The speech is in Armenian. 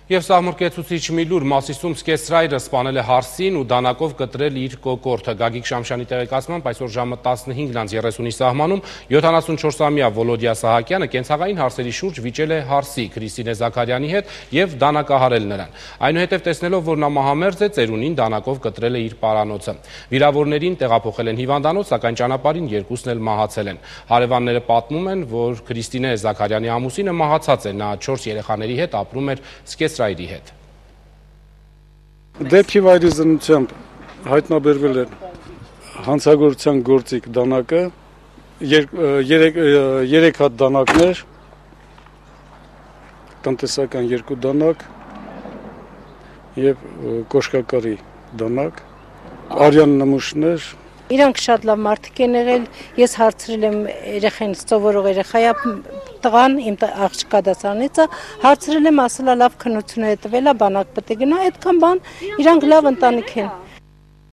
Եվ սահմռկեցուցիչ մի լուր Մասիսում սկեսրայրը սպանել է հարսին ու դանակով կտրել իր կոկորդը։ Գագիկ Շամշյանի տեղեկացմամբ այսօր ժամը 15:30-ի սահմանում 74-ամյա Վոլոդիա Սահակյանը կենցաղային հարսերի շուրջ վիճել է հարսի Քրիստինե Զաքարյանի հետ եւ դանակահարել նրան։ Այնուհետև տեսնելով, որ նա մահամերձ է, ծերունին դանակով կտրել է իր պարանոցը։ Վիրավորներին տեղափոխել են հիվանդանոց, սակայն ճանապարհին երկուսն էլ մահացել են։ Հարևանները պատմում են, որ Քրիստինե Զաքարյանի ամուսինը մահացած է, նա 4 երեխաների հետ ապրում էր սկեսրայրի հետ։ Դեպքի վայրի զննությամբ հայտնաբերվել է հանցագործության գործիք դանակը, 3 հատ դանակներ, տնտեսական 2 դանակ եւ կոշկակարի դանակ, արյան նմուշներ։ Իրանք շատ լավ մարդիկ են եղել, ես հարցրել եմ երեխայից, սովորող երեխայա տղան, իմ աղջկա դասարանիցը, հարցրել եմ, ասել լավ քննություն է տվել, բանակ պետք է գնա, այդքան բան, իրանք լավ ընտանիք են։